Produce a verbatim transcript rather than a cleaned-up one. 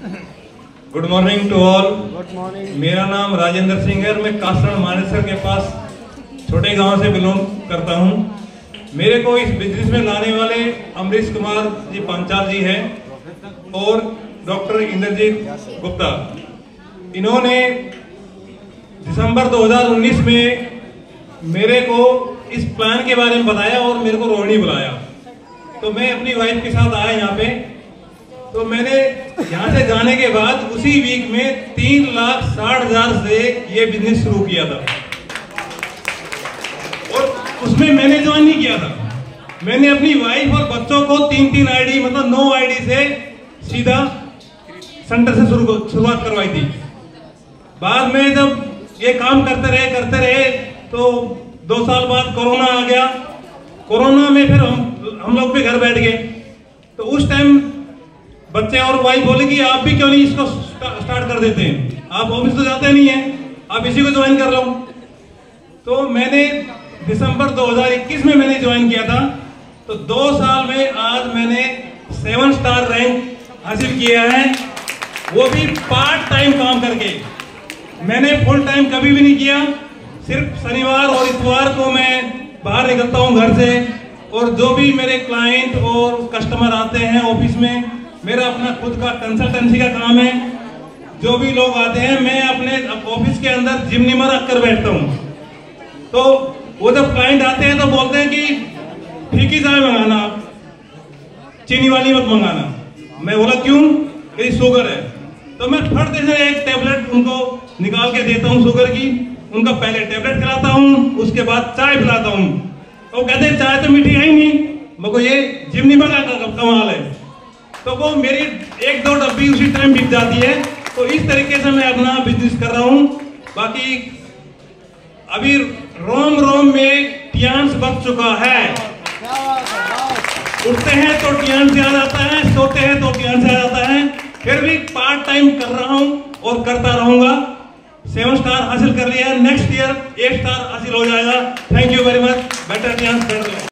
Good morning to all. Good morning. मेरा नाम राजेंद्र सिंह है। मैं कासरण मानेसर के पास छोटे गांव से बिलोंग करता हूं। मेरे को इस बिजनेस में लाने वाले अमरीश कुमार जी पांचाल जी हैं और डॉक्टर इंद्रजीत गुप्ता। इन्होंने दिसंबर दो हज़ार उन्नीस में मेरे को इस प्लान के बारे में बताया और मेरे को रोहिणी बुलाया। तो मैं अपनी वाइफ के साथ आया यहाँ पे। तो मैंने यहाँ से जाने के बाद उसी वीक में तीन लाख साठ हजार से ये बिजनेस शुरू किया था और उसमें मैंने ज्वाइन नहीं किया था। मैंने अपनी वाइफ और बच्चों को तीन तीन आईडी मतलब नौ आईडी से सीधा सेंटर से शुरू शुरुआत करवाई थी। बाद में जब ये काम करते रहे करते रहे तो दो साल बाद कोरोना आ गया। कोरोना में फिर हम हम लोग भी घर बैठ गए। तो उस टाइम बच्चे और वाइफ बोले कि आप भी क्यों नहीं इसको स्टार्ट कर देते हैं, आप ऑफिस तो जाते नहीं हैं, आप इसी को ज्वाइन कर लो। तो मैंने दिसंबर दो हज़ार इक्कीस में मैंने ज्वाइन किया था। तो दो साल में आज मैंने सेवन स्टार रैंक हासिल किया है, वो भी पार्ट टाइम काम करके। मैंने फुल टाइम कभी भी नहीं किया। सिर्फ शनिवार और इतवार को मैं बाहर निकलता हूं घर से और जो भी मेरे क्लाइंट और कस्टमर आते हैं ऑफिस में, मेरा अपना खुद का कंसल्टेंसी का काम है। जो भी लोग आते हैं मैं अपने ऑफिस के अंदर जिम्नी में रख कर बैठता हूँ। तो वो जब क्लाइंट आते हैं तो बोलते हैं कि फीकी चाय मंगाना, चीनी वाली मत मंगाना। मैं बोला क्यों? मेरी शुगर है। तो मैं फट से एक टेबलेट उनको निकाल के देता हूँ शुगर की। उनका पहले टेबलेट खिलाता हूँ, उसके बाद चाय पिलाता हूँ। तो कहते हैं चाय तो मीठी है ही नहीं, मगर ये जिम्नी में का कमाल है। तो वो मेरी एक दो डब्बी उसी टाइम बिक जाती है। तो इस तरीके से मैं अपना बिजनेस कर रहा हूँ। बाकी अभी रोम रोम में टियान्स बच चुका है। उठते हैं तो टियान्स याद आता है, सोते हैं तो टियान्स याद आता है। फिर भी पार्ट टाइम कर रहा हूँ और करता रहूंगा। सेवन स्टार हासिल कर लिया है, नेक्स्ट ईयर एट स्टार हासिल हो जाएगा। Thank you very much. Better टियान्स कर दो।